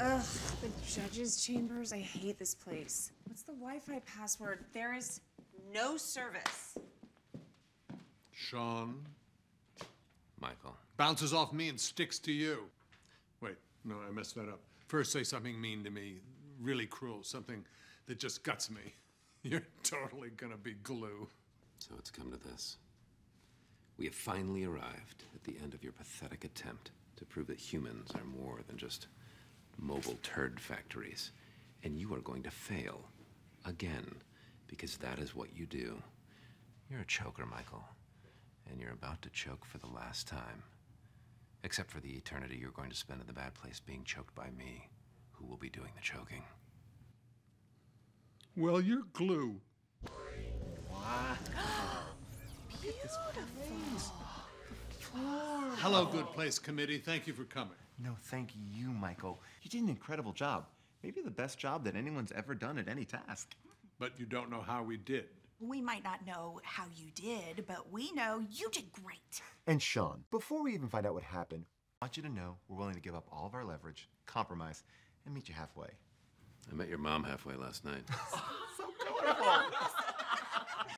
Ugh, the judges' chambers. I hate this place. What's the Wi-Fi password? There is no service. Sean. Michael. Bounces off me and sticks to you. Wait, no, I messed that up. First say something mean to me, really cruel, something that just guts me. You're totally gonna be glue. So it's come to this. We have finally arrived at the end of your pathetic attempt to prove that humans are more than just mobile turd factories. And you are going to fail again, because that is what you do. You're a choker, Michael, and you're about to choke for the last time. Except for the eternity you're going to spend in the bad place being choked by me, who will be doing the choking. Well, you're glue. Wow. Beautiful. Hello, Good Place Committee. Thank you for coming. No, thank you, Michael. You did an incredible job. Maybe the best job that anyone's ever done at any task. But you don't know how we did. We might not know how you did, but we know you did great. And Sean, before we even find out what happened, I want you to know we're willing to give up all of our leverage, compromise, and meet you halfway. I met your mom halfway last night. So colorful.